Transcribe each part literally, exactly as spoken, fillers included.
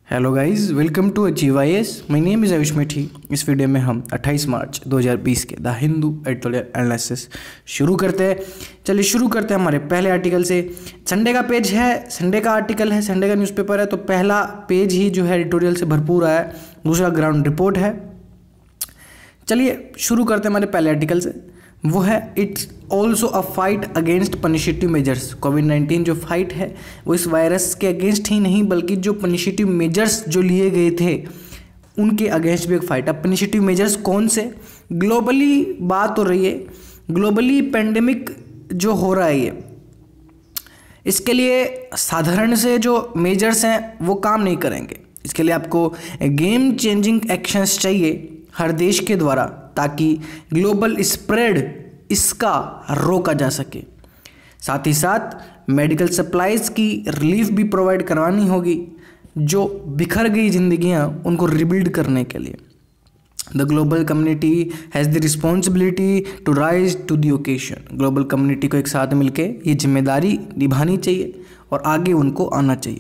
Hello guys, welcome to achieve I A S. My name is Ayush Methi. इस video में हम अट्ठाईस मार्च दो हज़ार बीस के द हिंदू एडिटोरियल एनालिसिस शुरू करते हैं। चलिए शुरू करते हैं हमारे पहले आर्टिकल से। संडे का पेज है, संडे का आर्टिकल है, संडे का न्यूज़पेपर है, तो पहला पेज ही जो है एडिटोरियल से भरपूर है। दूसरा ग्राउंड रिपोर्ट है। चलिए शुरू करते हैं हमारे पहले आर्टिकल से। वो है it's also a fight against punitive measures. Covid nineteen जो फाइट है वो इस वायरस के अगेंस्ट ही नहीं बल्कि जो पनिशिटिव मेजर्स जो लिए गए थे उनके अगेंस्ट भी एक फाइट। अब पनिशिटिव मेजर्स कौन से? ग्लोबली बात हो रही है, ग्लोबली पेंडेमिक जो हो रहा है ये, इसके लिए साधारण से जो मेजर्स हैं वो काम नहीं करेंगे। इसके लिए आपको गेम चेंजिंग एक्शंस चाहिए हर देश के द्वारा, ताकि ग्लोबल स्प्रेड इसका रोका जा सके। साथ ही साथ मेडिकल सप्लाईज की रिलीफ भी प्रोवाइड करवानी होगी, जो बिखर गई जिंदगियां उनको रिबिल्ड करने के लिए। The global community has the responsibility to rise to the occasion. Global community को एक साथ मिलके ये जिम्मेदारी निभानी चाहिए और आगे उनको आना चाहिए।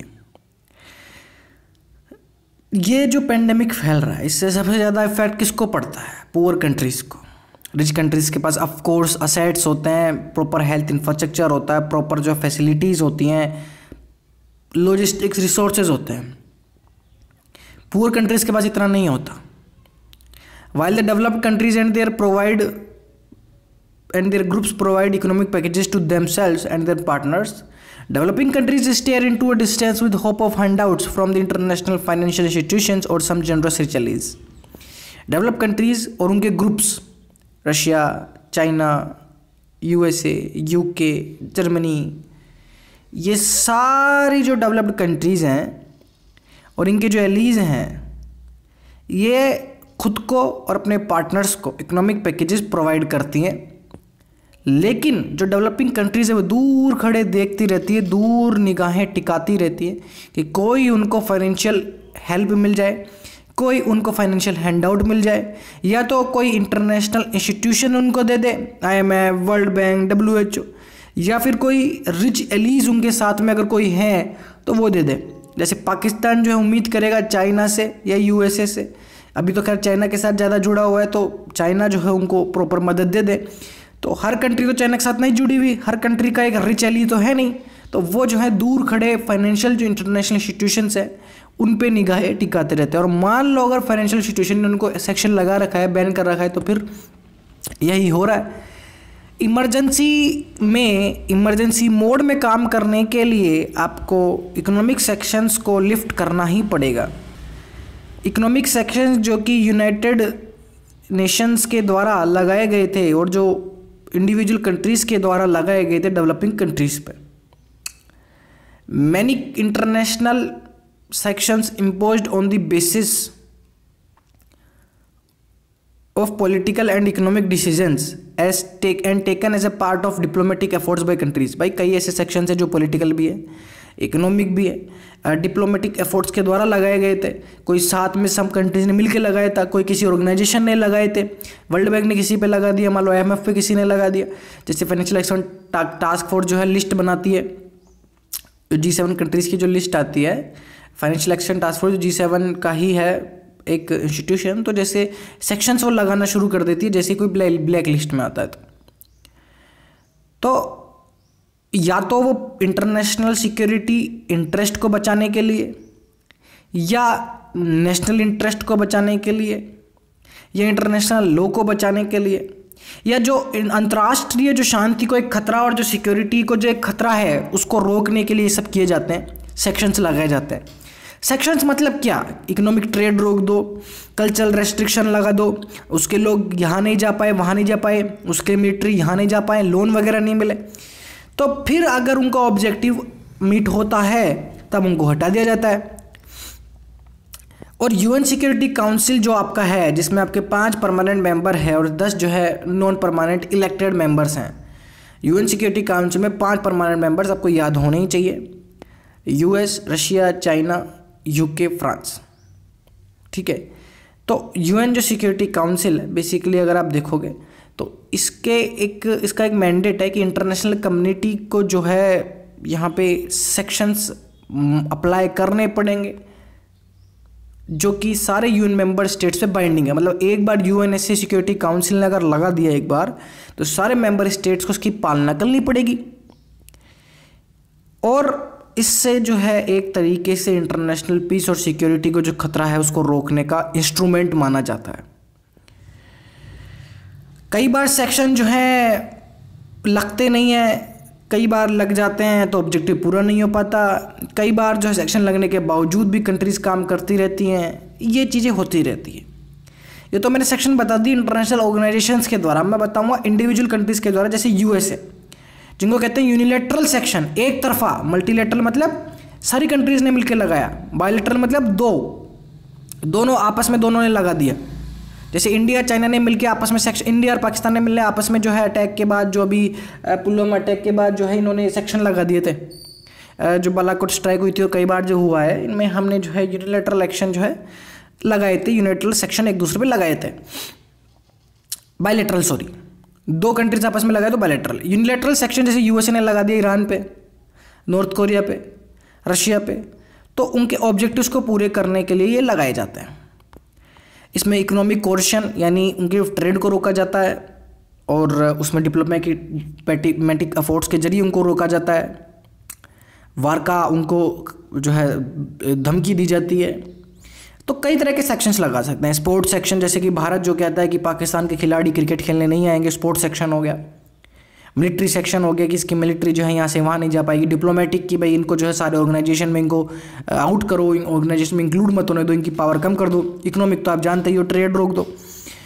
ये जो पेंडेमिक फैल रहा है इससे सबसे ज़्यादा इफेक्ट किसको पड़ता है? पुअर कंट्रीज़ को। रिच कंट्रीज़ के पास ऑफ कोर्स असेट्स होते हैं, प्रॉपर हेल्थ इंफ्रास्ट्रक्चर होता है, प्रॉपर जो फैसिलिटीज़ होती हैं, लॉजिस्टिक्स रिसोर्सेज होते हैं। पुअर कंट्रीज़ के पास इतना नहीं होता। While the developed countries and their provide and their groups provide economic packages to themselves and their partners, developing countries stare into a distance with hope of handouts from the international financial institutions or some generous rich. Develop countries और उनके groups, Russia, China, USA, UK, Germany, ये सारी जो developed countries हैं और इनके जो allies हैं, ये खुद को और अपने पार्टनर्स को इकोनॉमिक पैकेजेस प्रोवाइड करती हैं। लेकिन जो डेवलपिंग कंट्रीज़ है वो दूर खड़े देखती रहती है, दूर निगाहें टिकाती रहती है कि कोई उनको फाइनेंशियल हेल्प मिल जाए, कोई उनको फाइनेंशियल हैंडआउट मिल जाए, या तो कोई इंटरनेशनल इंस्टीट्यूशन उनको दे दे, I M F, world bank, W H O, या फिर कोई रिच एलीज उनके साथ में अगर कोई है तो वो दे दे। जैसे पाकिस्तान जो है उम्मीद करेगा चाइना से या यूएसए से। अभी तो खैर चाइना के साथ ज़्यादा जुड़ा हुआ है, तो चाइना जो है उनको प्रॉपर मदद दे दे। तो हर कंट्री तो चाइना के साथ नहीं जुड़ी हुई, हर कंट्री का एक रिच एली तो है नहीं, तो वो जो है दूर खड़े फाइनेंशियल जो इंटरनेशनल इंस्टीट्यूशंस है उन पे निगाहें टिकाते रहते हैं। और मान लो अगर फाइनेंशियल इंस्टीट्यूशन ने उनको सेक्शन लगा रखा है, बैन कर रखा है, तो फिर यही हो रहा है। इमरजेंसी में, इमरजेंसी मोड में काम करने के लिए आपको इकोनॉमिक सेक्शंस को लिफ्ट करना ही पड़ेगा। इकोनॉमिक सेक्शंस जो कि यूनाइटेड नेशंस के द्वारा लगाए गए थे और जो इंडिविजुअल कंट्रीज़ के द्वारा लगाए गए थे डेवलपिंग कंट्रीज़ पे। Many international sections imposed on the basis of political and economic decisions as take and taken as a part of diplomatic efforts by countries. भाई कई ऐसे सेक्शंस हैं जो पॉलिटिकल भी है, इकोनॉमिक भी है, डिप्लोमेटिक एफर्ट्स के द्वारा लगाए गए थे। कोई साथ में सब कंट्रीज ने मिलकर लगाया था, कोई किसी ऑर्गेनाइजेशन ने लगाए थे, वर्ल्ड बैंक ने किसी पे लगा दिया, मान लो आई एम एफ पे किसी ने लगा दिया। जैसे फाइनेंशियल एक्शन टास्क फोर्स जो है लिस्ट बनाती है, जी सेवन कंट्रीज़ की जो लिस्ट आती है, financial action task force G seven का ही है एक इंस्टीट्यूशन, तो जैसे सेक्शंस वो लगाना शुरू कर देती है जैसे कोई ब्लैक ब्लैक लिस्ट में आता है। तो, तो या तो वो इंटरनेशनल सिक्योरिटी इंटरेस्ट को बचाने के लिए, या नेशनल इंटरेस्ट को बचाने के लिए, या इंटरनेशनल लॉ को बचाने के लिए, या जो अंतर्राष्ट्रीय जो शांति को एक खतरा और जो सिक्योरिटी को जो एक खतरा है उसको रोकने के लिए सब किए जाते हैं, सेक्शंस लगाए जाते हैं। सेक्शंस मतलब क्या? इकोनॉमिक ट्रेड रोक दो, कल्चरल रेस्ट्रिक्शन लगा दो, उसके लोग यहाँ नहीं जा पाए, वहाँ नहीं जा पाए, उसके मिलिट्री यहाँ नहीं जा पाए, लोन वगैरह नहीं मिले, तो फिर अगर उनका ऑब्जेक्टिव मीट होता है तब उनको हटा दिया जाता है। और यूएन सिक्योरिटी काउंसिल जो आपका है, जिसमें आपके पांच परमानेंट मेंबर है और दस जो है नॉन परमानेंट इलेक्टेड मेंबर्स हैं। यूएन सिक्योरिटी काउंसिल में पांच परमानेंट मेंबर्स आपको याद होने ही चाहिए, US, Russia, China, UK, France. ठीक है, तो यूएन जो सिक्योरिटी काउंसिल है बेसिकली अगर आप देखोगे तो इसके एक इसका एक मैंडेट है कि इंटरनेशनल कम्युनिटी को जो है यहाँ पे सेक्शंस अप्लाई करने पड़ेंगे जो कि सारे यूएन मेंबर स्टेट्स पे बाइंडिंग है। मतलब एक बार यूएनएससी सिक्योरिटी काउंसिल ने अगर लगा दिया एक बार, तो सारे मेंबर स्टेट्स को उसकी पालना करनी पड़ेगी। और इससे जो है एक तरीके से इंटरनेशनल पीस और सिक्योरिटी को जो खतरा है उसको रोकने का इंस्ट्रूमेंट माना जाता है। कई बार सेक्शन जो है लगते नहीं है, कई बार लग जाते हैं तो ऑब्जेक्टिव पूरा नहीं हो पाता, कई बार जो है सेक्शन लगने के बावजूद भी कंट्रीज़ काम करती रहती हैं, ये चीज़ें होती रहती हैं। ये तो मैंने सेक्शन बता दी इंटरनेशनल ऑर्गेनाइजेशंस के द्वारा। मैं बताऊंगा इंडिविजुअल कंट्रीज़ के द्वारा, जैसे यूएसए, जिनको कहते हैं यूनिलेटरल सेक्शन, एक तरफा। मल्टीलेटरल मतलब सारी कंट्रीज़ ने मिलकर लगाया, बायलेटरल मतलब दो, दोनों आपस में दोनों ने लगा दिया। जैसे इंडिया चाइना ने मिलकर आपस में सेक्शन, इंडिया और पाकिस्तान ने मिलकर आपस में जो है अटैक के बाद, जो अभी पुलवामा अटैक के बाद जो है इन्होंने सेक्शन लगा दिए थे, जो बालाकोट स्ट्राइक हुई थी और कई बार जो हुआ है, इनमें हमने जो है यूनिलेटरल एक्शन जो है लगाए थे, यूनिलेटरल सेक्शन एक दूसरे पे लगाए थे। बायलेटरल सॉरी दो कंट्रीज आपस में लगाए तो बायलेटरल। यूनिलेटरल सेक्शन जैसे यूएसए ने लगा दिया ईरान पे, नॉर्थ कोरिया पे, रशिया पे, तो उनके ऑब्जेक्टिव्स को पूरे करने के लिए ये लगाए जाते हैं। इसमें इकोनॉमिक कोर्शन यानी उनके ट्रेड को रोका जाता है, और उसमें डिप्लोमेटिक एफर्ट्स के जरिए उनको रोका जाता है, वार का उनको जो है धमकी दी जाती है। तो कई तरह के सेक्शंस लगा सकते हैं। स्पोर्ट्स सेक्शन, जैसे कि भारत जो कहता है कि पाकिस्तान के खिलाड़ी क्रिकेट खेलने नहीं आएंगे, स्पोर्ट्स सेक्शन हो गया। मिलिट्री सेक्शन हो गया कि इसकी मिलिट्री जो है यहाँ से वहाँ नहीं जा पाएगी। डिप्लोमेटिक की भाई इनको जो है सारे ऑर्गेनाइजेशन में इनको आउट करो, ऑर्गेनाइजेशन में इंक्लूड मत होने दो, इनकी पावर कम कर दो। इकोनॉमिक तो आप जानते ही हो, ट्रेड रोक दो।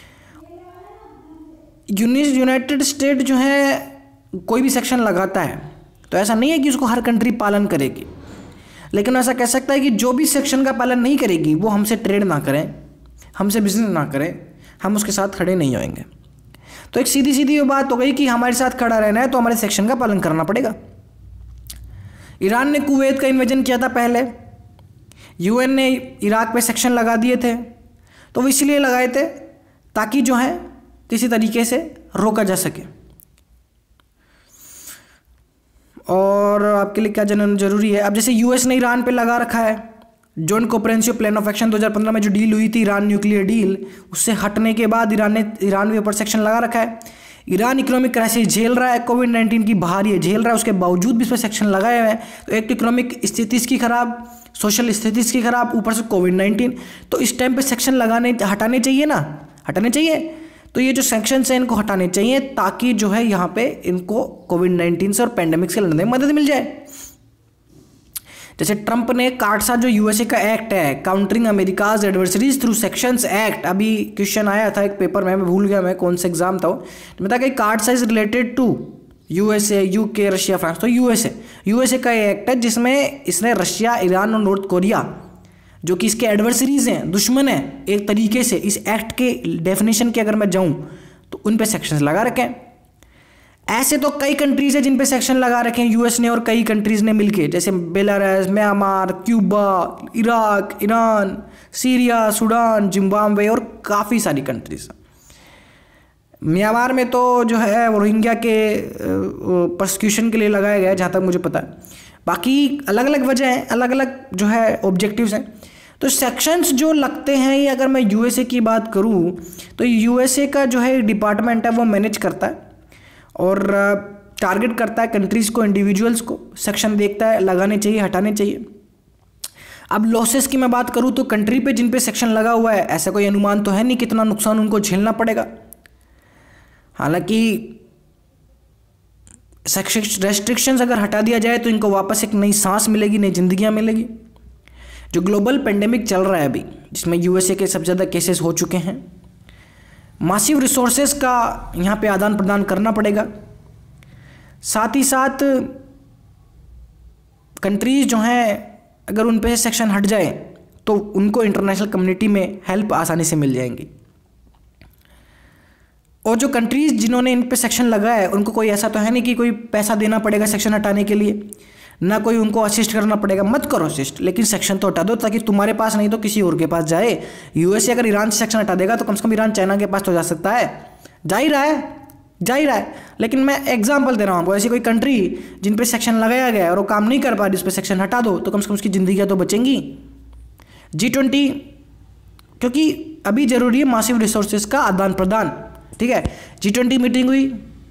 यूनाइटेड स्टेट जो है कोई भी सेक्शन लगाता है तो ऐसा नहीं है कि उसको हर कंट्री पालन करेगी, लेकिन ऐसा कह सकता है कि जो भी सेक्शन का पालन नहीं करेगी वो हमसे ट्रेड ना करें, हमसे बिजनेस ना करें, हम उसके साथ खड़े नहीं होंगे। तो एक सीधी सीधी बात हो गई कि हमारे साथ खड़ा रहना है तो हमारे सेक्शन का पालन करना पड़ेगा। ईरान ने कुवैत का इन्वेजन किया था पहले, यूएन ने इराक पे सेक्शन लगा दिए थे, तो वो इसलिए लगाए थे ताकि जो है किसी तरीके से रोका जा सके। और आपके लिए क्या जानना जरूरी है, अब जैसे यूएस ने ईरान पे लगा रखा है, joint comprehensive plan of action दो हज़ार पंद्रह में जो डील हुई थी, ईरान न्यूक्लियर डील, उससे हटने के बाद ईरान ने ईरान के ऊपर सेक्शन लगा रखा है। ईरान इकोनॉमिक क्राइसिस झेल रहा है, कोविड नाइन्टीन की बहारी है, झेल रहा है, उसके बावजूद भी इस पर सेक्शन लगाए हुए हैं। तो एक तो इकोनॉमिक स्थिति इसकी खराब, सोशल स्थिति इसकी खराब, ऊपर से कोविड नाइन्टीन, तो इस टाइम पे सेक्शन लगाने हटाने चाहिए ना, हटाने चाहिए। तो ये जो सेक्शंस हैं इनको हटाने चाहिए ताकि जो है यहाँ पे इनको कोविड नाइन्टीन से और पेंडेमिक से लड़ने में मदद मिल जाए। जैसे ट्रंप ने कार्डसा जो यूएसए का एक्ट है, countering America's adversaries through sections act, अभी क्वेश्चन आया था एक पेपर में, मैं भूल गया मैं कौन सा एग्जाम था, बता कि CAATSA is related to USA, UK, Russia, France. तो यूएसए यूएसए का एक्ट है जिसमें इसने रशिया, ईरान और नॉर्थ कोरिया जो कि इसके एडवर्सरीज हैं, दुश्मन हैं एक तरीके से, इस एक्ट के डेफिनेशन की अगर मैं जाऊं तो उन पे सेक्शंस लगा रखे हैं। ऐसे तो कई कंट्रीज हैं जिन पे सेक्शन लगा रखे हैं यूएस ने और कई कंट्रीज ने मिलके, जैसे Belarus, Myanmar, Cuba, Iraq, Iran, Syria, Sudan, Zimbabwe और काफ़ी सारी कंट्रीज। म्यांमार में तो जो है वो रोहिंग्या के प्रोसिक्यूशन के लिए लगाया गया है जहाँ तक मुझे पता है। बाकी अलग अलग वजह हैं, अलग अलग जो है ऑब्जेक्टिव्स हैं। तो सेक्शंस जो लगते हैं, ये अगर मैं यूएसए की बात करूँ तो यूएसए का जो है डिपार्टमेंट है वो मैनेज करता है और टारगेट करता है कंट्रीज़ को, इंडिविजुअल्स को, सेक्शन देखता है लगाने चाहिए, हटाने चाहिए। अब लॉसेस की मैं बात करूँ तो कंट्री पे जिन पे सेक्शन लगा हुआ है ऐसा कोई अनुमान तो है नहीं कितना नुकसान उनको झेलना पड़ेगा। हालांकि सेक्शन रेस्ट्रिक्शंस अगर हटा दिया जाए तो इनको वापस एक नई सांस मिलेगी, नई जिंदगियां मिलेगी। जो ग्लोबल पेंडेमिक चल रहा है अभी, जिसमें यूएसए के सबसे ज़्यादा केसेस हो चुके हैं, मासिव रिसोर्सेज का यहाँ पे आदान प्रदान करना पड़ेगा। साथ ही साथ कंट्रीज जो हैं अगर उन पे सेक्शन हट जाए तो उनको इंटरनेशनल कम्युनिटी में हेल्प आसानी से मिल जाएंगी। और जो कंट्रीज जिन्होंने इन पे सेक्शन लगाया है उनको कोई ऐसा तो है नहीं कि कोई पैसा देना पड़ेगा सेक्शन हटाने के लिए, ना कोई उनको असिस्ट करना पड़ेगा। मत करो असिस्ट, लेकिन सेक्शन तो हटा दो ताकि तुम्हारे पास नहीं तो किसी और के पास जाए। यूएसए अगर ईरान से सेक्शन हटा देगा तो कम से कम ईरान चाइना के पास तो जा सकता है, जा ही रहा है जा ही रहा है लेकिन मैं एग्जाम्पल दे रहा हूँ आपको, ऐसी कोई कंट्री जिन पर सेक्शन लगाया गया है और वो काम नहीं कर पा रही, उस पर सेक्शन हटा दो तो कम से कम उसकी जिंदगियाँ तो बचेंगी। जी ट्वेंटी क्योंकि अभी जरूरी है मासिव रिसोर्सेज का आदान प्रदान। ठीक है, जी ट्वेंटी मीटिंग हुई,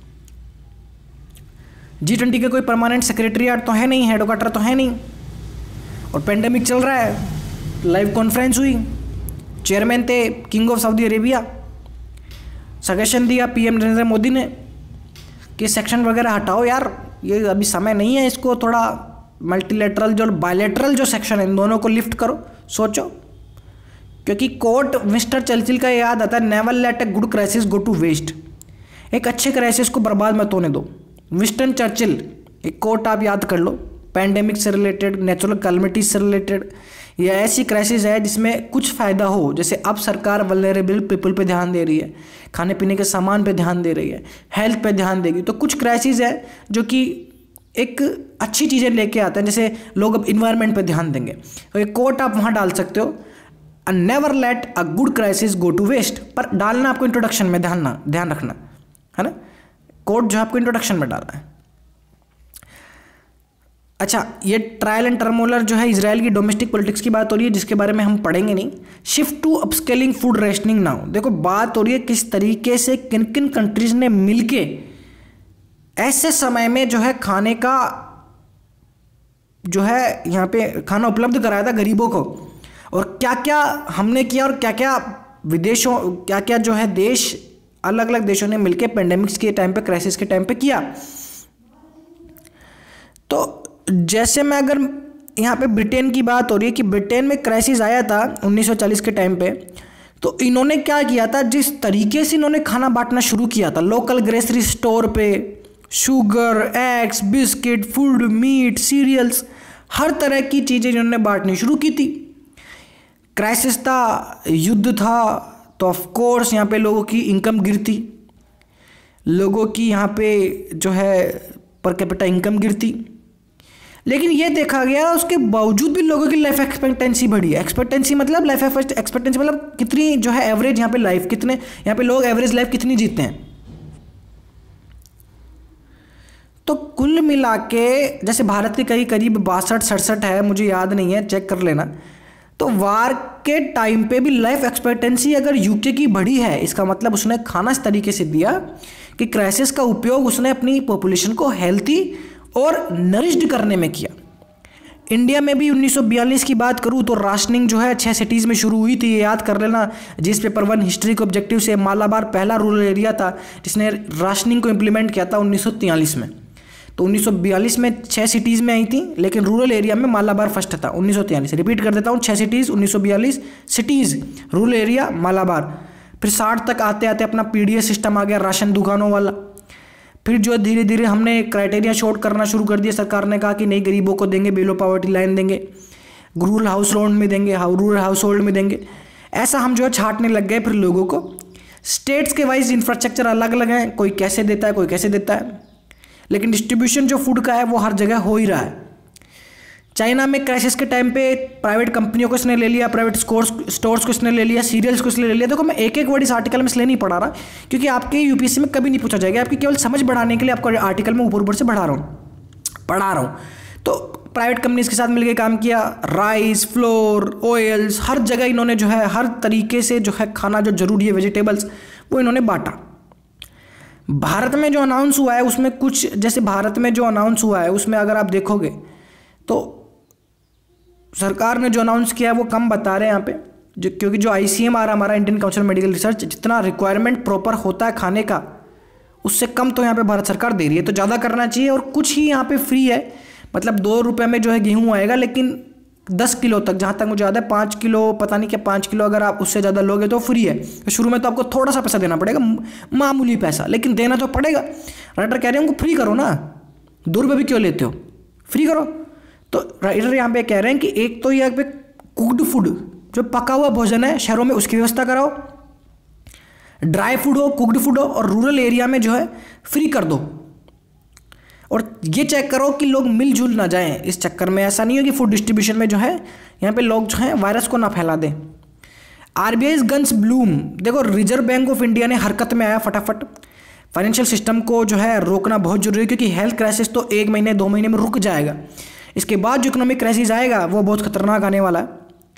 जी ट्वेंटी का कोई परमानेंट सेक्रेटरीट तो है नहीं, हेड क्वार्टर तो है नहीं, और पेंडेमिक चल रहा है, लाइव कॉन्फ्रेंस हुई, चेयरमैन थे king of Saudi Arabia, suggestion दिया पीएम नरेंद्र मोदी ने कि सेक्शन वगैरह हटाओ यार, ये अभी समय नहीं है, इसको थोड़ा मल्टीलेटरल जो बायलेटरल जो सेक्शन है इन दोनों को लिफ्ट करो, सोचो। क्योंकि कोट मिस्टर चर्चिल का याद आता है, never let a good crisis go to waste. एक अच्छे क्राइसिस को बर्बाद मत होने दो। विंस्टन चर्चिल, एक कोट आप याद कर लो, पैंडेमिक से रिलेटेड, नेचुरल कैलेमिटीज से रिलेटेड, या ऐसी क्राइसिस है जिसमें कुछ फ़ायदा हो, जैसे अब सरकार वल्नरेबल पीपल पे ध्यान दे रही है, खाने पीने के सामान पे ध्यान दे रही है, हेल्थ पे ध्यान देगी, तो कुछ क्राइसिस है जो कि एक अच्छी चीज़ें लेके आते हैं, जैसे लोग अब इन्वायरमेंट पे ध्यान देंगे, तो एक कोट आप वहाँ डाल सकते हो, never let a good crisis go to waste, पर डालना आपको इंट्रोडक्शन में, ध्यान ना ध्यान रखना है ना, कोट जो आपको इंट्रोडक्शन में डालना है। अच्छा, ये ट्रायल एंड टर्मोलर जो है इजराइल की डोमेस्टिक पॉलिटिक्स की बात हो रही है, जिसके बारे में हम पढ़ेंगे नहीं। Shift to upscaling food rationing now, देखो बात हो रही है किस तरीके से किन किन कंट्रीज ने मिलके ऐसे समय में जो है खाने का जो है यहाँ पे खाना उपलब्ध कराया था गरीबों को, और क्या क्या हमने किया और क्या क्या विदेशों क्या क्या जो है देश अलग अलग देशों ने मिलके पेंडेमिक्स के टाइम पे, क्राइसिस के टाइम पे किया। तो जैसे मैं अगर यहाँ पे ब्रिटेन की बात हो रही है कि ब्रिटेन में क्राइसिस आया था उन्नीस सौ चालीस के टाइम पे, तो इन्होंने क्या किया था, जिस तरीके से इन्होंने खाना बांटना शुरू किया था लोकल ग्रेसरी स्टोर पे, sugar, eggs, biscuit, food, meat, cereals, हर तरह की चीज़ें इन्होंने बांटनी शुरू की थी। क्राइसिस था, युद्ध था, तो ऑफ कोर्स यहाँ पे लोगों की इनकम गिरती, लोगों की यहाँ पे जो है पर कैपिटा इनकम गिरती, लेकिन ये देखा गया उसके बावजूद भी लोगों की लाइफ एक्सपेक्टेंसी बढ़ी है। एक्सपेक्टेंसी मतलब लाइफ एक्सपेक्टेंसी मतलब कितनी जो है एवरेज यहाँ पे लाइफ, कितने यहाँ पे लोग एवरेज लाइफ कितनी जीते हैं। तो कुल मिला के जैसे भारत के कई करीब बासठ सड़सठ है, मुझे याद नहीं है, चेक कर लेना। तो वार के टाइम पे भी लाइफ एक्सपेक्टेंसी अगर यूके की बढ़ी है, इसका मतलब उसने खाना इस तरीके से दिया कि क्राइसिस का उपयोग उसने अपनी पॉपुलेशन को हेल्थी और नरिश्ड करने में किया। इंडिया में भी उन्नीस सौ बयालीस की बात करूँ तो राशनिंग जो है छः सिटीज़ में शुरू हुई थी, ये याद कर लेना। जिस पेपर वन हिस्ट्री के ऑब्जेक्टिव से मालाबार पहला रूरल एरिया था जिसने राशनिंग को इम्प्लीमेंट किया था उन्नीस सौ तैंतालीस में। तो उन्नीस सौ बयालीस में छः सिटीज़ में आई थी, लेकिन रूरल एरिया में मालाबार फर्स्ट था उन्नीस सौ तैंतालीस। रिपीट कर देता हूँ, छः सिटीज़ उन्नीस सौ बयालीस, सिटीज़ रूरल एरिया मालाबार। फिर साठ तक आते आते अपना पीडीएस सिस्टम आ गया राशन दुकानों वाला। फिर जो धीरे धीरे हमने क्राइटेरिया शॉर्ट करना शुरू कर दिया, सरकार ने कहा कि नहीं गरीबों को देंगे, बिलो पॉवर्टी लाइन देंगे, रूरल हाउस होल्ड में देंगे, रूरल हाउस होल्ड में देंगे। ऐसा हम जो है छांटने लग गए फिर लोगों को। स्टेट्स के वाइज इंफ्रास्ट्रक्चर अलग अलग हैं, कोई कैसे देता है कोई कैसे देता है, लेकिन डिस्ट्रीब्यूशन जो फूड का है वो हर जगह हो ही रहा है। चाइना में क्राइसिस के टाइम पे प्राइवेट कंपनियों को इसने ले लिया, प्राइवेट स्टोर्स स्टोर्स को इसने ले लिया, सीरियल्स को इसने ले लिया। देखो मैं एक एक वर्ड इस आर्टिकल में इसलिए नहीं पढ़ा रहा क्योंकि आपके यूपीएससी में कभी नहीं पूछा जाएगा, आपकी केवल समझ बढ़ाने के लिए आपको आर्टिकल में ऊपर ऊपर से बढ़ा रहा हूँ पढ़ा रहा हूँ तो प्राइवेट कंपनीज के साथ मिलकर काम किया, राइस, फ्लोर, ऑयल्स, हर जगह इन्होंने जो है हर तरीके से जो है खाना जो जरूरी है वेजिटेबल्स वो इन्होंने बांटा। भारत में जो अनाउंस हुआ है उसमें कुछ, जैसे भारत में जो अनाउंस हुआ है उसमें अगर आप देखोगे तो सरकार ने जो अनाउंस किया है वो कम बता रहे हैं यहाँ पे, जो क्योंकि जो आईसीएमआर हमारा इंडियन काउंसिल मेडिकल रिसर्च जितना रिक्वायरमेंट प्रॉपर होता है खाने का उससे कम तो यहाँ पे भारत सरकार दे रही है, तो ज़्यादा करना चाहिए। और कुछ ही यहाँ पे फ्री है, मतलब दो रुपये में जो है गेहूँ आएगा, लेकिन दस किलो तक जहाँ तक मुझे याद है, पाँच किलो पता नहीं क्या पाँच किलो अगर आप उससे ज़्यादा लोगे तो फ्री है। तो शुरू में तो आपको थोड़ा सा पैसा देना पड़ेगा, मामूली पैसा, लेकिन देना तो पड़ेगा। राइटर कह रहे हैं उनको फ्री करो ना, दो रुपये भी क्यों लेते हो, फ्री करो। तो राइटर यहाँ पे कह रहे हैं कि एक तो यहाँ पे कुक्ड फूड जो पका हुआ भोजन है शहरों में उसकी व्यवस्था कराओ, ड्राई फूड हो, कुक्ड फूड हो, और रूरल एरिया में जो है फ्री कर दो। और ये चेक करो कि लोग मिलजुल ना जाएं इस चक्कर में, ऐसा नहीं हो कि फूड डिस्ट्रीब्यूशन में जो है यहाँ पे लोग जो हैं वायरस को ना फैला दें। आरबीआई गन्स ब्लूम, देखो रिजर्व बैंक ऑफ इंडिया ने हरकत में आया फटाफट। फाइनेंशियल सिस्टम को जो है रोकना बहुत जरूरी है क्योंकि हेल्थ क्राइसिस तो एक महीने दो महीने में रुक जाएगा, इसके बाद जो इकोनॉमिक क्राइसिस आएगा वो बहुत खतरनाक आने वाला है।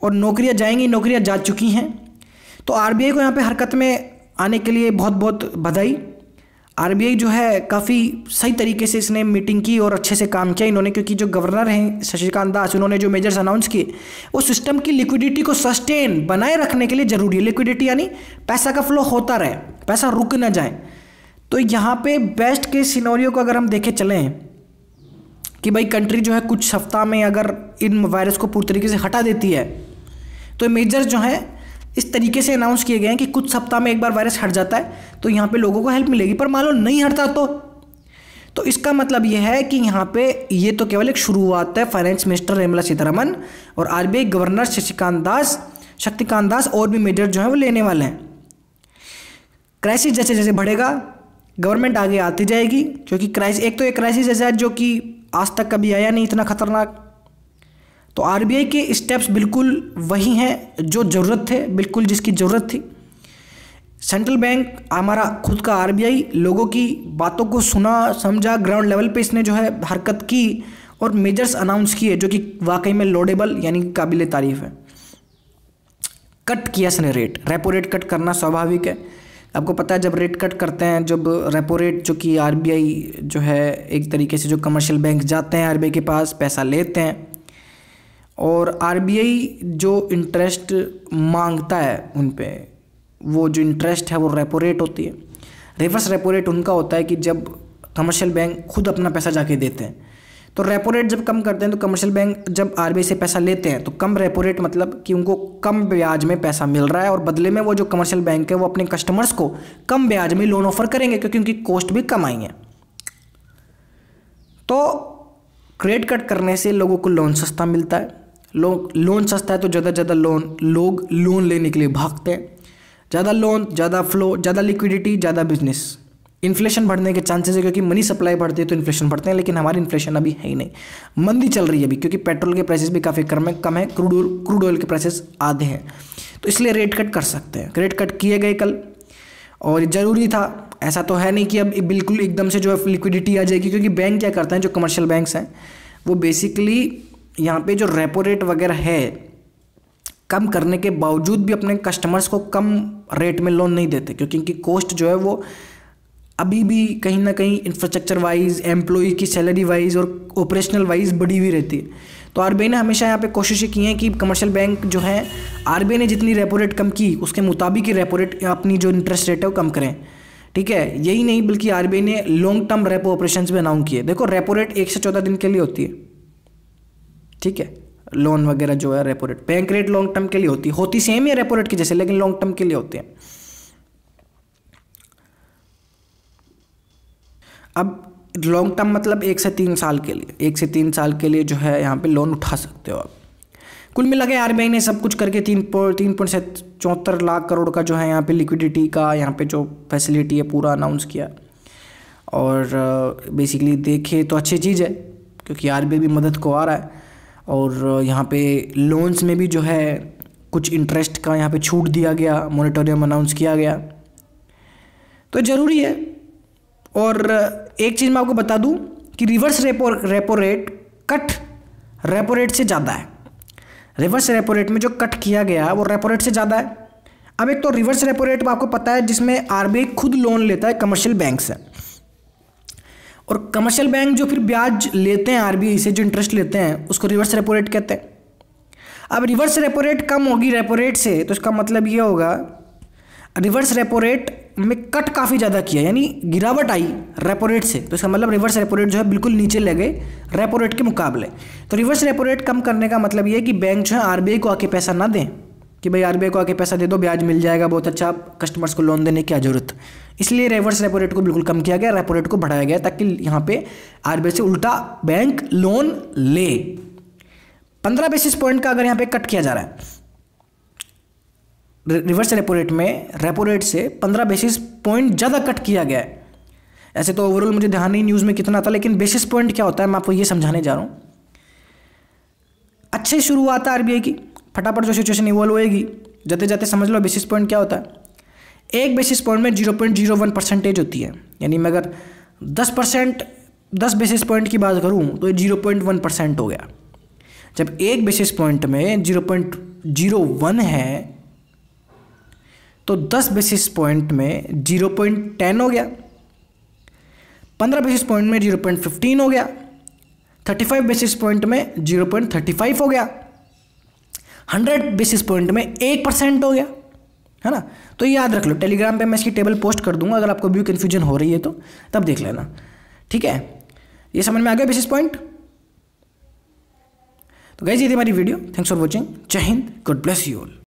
और नौकरियां जाएंगी, नौकरियां जा चुकी हैं। तो आरबीआई को यहाँ पे हरकत में आने के लिए बहुत बहुत बधाई। आरबीआई जो है काफ़ी सही तरीके से इसने मीटिंग की और अच्छे से काम किया इन्होंने, क्योंकि जो गवर्नर हैं शशिकांत दास, उन्होंने जो मेजर्स अनाउंस किए वो सिस्टम की लिक्विडिटी को सस्टेन बनाए रखने के लिए ज़रूरी है। लिक्विडिटी यानी पैसा का फ्लो होता रहे, पैसा रुक ना जाए। तो यहाँ पे बेस्ट केस सिनेरियो को अगर हम देखे चलें कि भाई कंट्री जो है कुछ हफ्ता में अगर इन वायरस को पूरी तरीके से हटा देती है, तो मेजर्स जो है इस तरीके से अनाउंस किए गए हैं कि कुछ सप्ताह में एक बार वायरस हट जाता है तो यहाँ पे लोगों को हेल्प मिलेगी। पर मान लो नहीं हटता तो तो इसका मतलब ये है कि यहाँ पे ये तो केवल एक शुरुआत है। फाइनेंस मिनिस्टर निर्मला सीतारमन और आरबीआई गवर्नर शशिकांत दास शक्तिकांत दास और भी मेजर जो है वो लेने वाले हैं। क्राइसिस जैसे जैसे बढ़ेगा गवर्नमेंट आगे आती जाएगी, क्योंकि क्राइसिस एक तो एक क्राइसिस ऐसा है जो कि आज तक कभी आया नहीं इतना खतरनाक। तो आरबीआई के स्टेप्स बिल्कुल वही हैं जो ज़रूरत थे, बिल्कुल जिसकी ज़रूरत थी। सेंट्रल बैंक हमारा खुद का आरबीआई लोगों की बातों को सुना समझा, ग्राउंड लेवल पे इसने जो है हरकत की और मेजर्स अनाउंस किए जो कि वाकई में लोडेबल यानी काबिल तारीफ है। कट किया इसने रेट, रेपो रेट कट करना स्वाभाविक है। आपको पता है जब रेट कट करते हैं, जब रेपो रेट जो कि आरबीआई जो है एक तरीके से जो कमर्शियल बैंक जाते हैं आरबीआई के पास पैसा लेते हैं और आरबीआई जो इंटरेस्ट मांगता है उन पे, वो जो इंटरेस्ट है वो रेपो रेट होती है। रिवर्स रेपो रेट उनका होता है कि जब कमर्शियल बैंक खुद अपना पैसा जाके देते हैं। तो रेपो रेट जब कम करते हैं तो कमर्शियल बैंक जब आरबीआई से पैसा लेते हैं तो कम रेपो रेट मतलब कि उनको कम ब्याज में पैसा मिल रहा है और बदले में वो जो कमर्शियल बैंक है वो अपने कस्टमर्स को कम ब्याज में लोन ऑफर करेंगे क्योंकि उनकी कॉस्ट भी कम आई है। तो क्रेडिट कट करने से लोगों को लोन सस्ता मिलता है। लोग लोन सस्ता है तो ज़्यादा ज़्यादा लोन लोग लोन लेने के लिए भागते हैं। ज़्यादा लोन, ज़्यादा फ्लो, ज़्यादा लिक्विडिटी, ज़्यादा बिजनेस। इन्फ्लेशन बढ़ने के चांसेस है क्योंकि मनी सप्लाई बढ़ती है तो इन्फ्लेशन बढ़ते हैं, लेकिन हमारी इन्फ्लेशन अभी है ही नहीं, मंदी चल रही है अभी क्योंकि पेट्रोल के प्राइसेस भी काफ़ी कम है कम है क्रूड क्रूड ऑयल के प्राइसेस आधे हैं। तो इसलिए रेट कट कर सकते हैं। रेट कट किए गए कल और ज़रूरी था। ऐसा तो है नहीं कि अब बिल्कुल एकदम से जो है लिक्विडिटी आ जाएगी, क्योंकि बैंक क्या करते हैं जो कमर्शियल बैंक्स हैं वो बेसिकली यहाँ पे जो रेपो रेट वगैरह है कम करने के बावजूद भी अपने कस्टमर्स को कम रेट में लोन नहीं देते, क्योंकि इनकी कॉस्ट जो है वो अभी भी कहीं ना कहीं इंफ्रास्ट्रक्चर वाइज, एम्प्लॉय की सैलरी वाइज और ऑपरेशनल वाइज बढ़ी हुई रहती है। तो आरबीआई ने हमेशा यहाँ पे कोशिशें की हैं कि कमर्शियल बैंक जो है, आरबीआई ने जितनी रेपो रेट कम की उसके मुताबिक ही रेपो रेट अपनी जो इंटरेस्ट रेट है वो कम करें। ठीक है, यही नहीं बल्कि आरबीआई ने लॉन्ग टर्म रेपो ऑपरेशंस भी अनाउंस किए। देखो रेपो रेट एक से चौदह दिन के लिए होती है। ठीक है, लोन वगैरह जो है repo rate, bank rate long term के लिए होती है होती सेम ही रेपो रेट की जैसे, लेकिन लॉन्ग टर्म के लिए होती है। अब लॉन्ग टर्म मतलब एक से तीन साल के लिए, एक से तीन साल के लिए जो है यहाँ पे लोन उठा सकते हो आप। कुल मिला के आरबीआई ने सब कुछ करके तीन तीन पॉइंट चौहत्तर लाख करोड़ का जो है यहाँ पे लिक्विडिटी का यहाँ पे जो फैसिलिटी है पूरा अनाउंस किया। और बेसिकली देखे तो अच्छी चीज़ है क्योंकि आरबीआई भी मदद को आ रहा है और यहाँ पे लोन्स में भी जो है कुछ इंटरेस्ट का यहाँ पे छूट दिया गया, मॉनिटोरियम अनाउंस किया गया, तो ज़रूरी है। और एक चीज़ मैं आपको बता दूं कि reverse repo repo rate cut repo rate से ज़्यादा है। रिवर्स रेपो रेट में जो कट किया गया वो रेपो रेट से ज़्यादा है। अब एक तो रिवर्स रेपो रेट आपको पता है जिसमें आरबीआई खुद लोन लेता है कमर्शियल बैंक से, और कमर्शियल बैंक जो फिर ब्याज लेते हैं आरबीआई से, जो इंटरेस्ट लेते हैं उसको रिवर्स रेपो रेट कहते हैं। अब रिवर्स रेपो रेट कम होगी रेपो रेट से तो इसका मतलब ये होगा रिवर्स रेपो रेट में कट काफ़ी ज़्यादा किया, यानी गिरावट आई रेपो रेट से, तो इसका मतलब रिवर्स रेपो रेट जो है बिल्कुल नीचे ले गए रेपो रेट के मुकाबले। तो रिवर्स रेपो रेट कम करने का मतलब ये है कि बैंक जो है आरबीआई को आके पैसा ना दें कि भाई आरबीआई को आके पैसा दे दो, ब्याज मिल जाएगा बहुत अच्छा, कस्टमर्स को लोन देने की क्या जरूरत। इसलिए रिवर्स रेपो रेट को बिल्कुल कम किया गया, रेपो रेट को बढ़ाया गया ताकि यहाँ पे आरबीआई से उल्टा बैंक लोन ले। पंद्रह बेसिस पॉइंट का अगर यहाँ पे कट किया जा रहा है रिवर्स रेपो रेट में, रेपो रेट से पंद्रह बेसिस पॉइंट ज़्यादा कट किया गया है। ऐसे तो ओवरऑल मुझे ध्यान नहीं न्यूज़ में कितना था, लेकिन बेसिस पॉइंट क्या होता है मैं आपको ये समझाने जा रहा हूँ। अच्छी शुरुआत है आरबीआई की, फटाफट जो सिचुएशन इवॉल्व होएगी जाते जाते समझ लो बेसिस पॉइंट क्या होता है। एक बेसिस पॉइंट में zero point zero one percentage होती है, यानी मैं अगर दस परसेंट दस बेसिस पॉइंट की बात करूँ तो ये जीरो पॉइंट वन परसेंट हो गया। जब एक बेसिस पॉइंट में जीरो पॉइंट जीरो वन है तो दस बेसिस पॉइंट में जीरो पॉइंट टेन हो गया, पंद्रह बेसिस पॉइंट में जीरो पॉइंट फिफ्टीन हो गया, थर्टी फाइव बेसिस पॉइंट में जीरो पॉइंट थर्टी फाइव हो गया, हंड्रेड बेसिस पॉइंट में एक परसेंट हो गया, है ना। तो ये याद रख लो, टेलीग्राम पे मैं इसकी टेबल पोस्ट कर दूंगा, अगर आपको भी कन्फ्यूजन हो रही है तो तब देख लेना, ठीक है। ये समझ में आ गया बेसिस पॉइंट। तो गाइस ये थी हमारी वीडियो, थैंक्स फॉर वॉचिंग, जय Hind, god bless you all.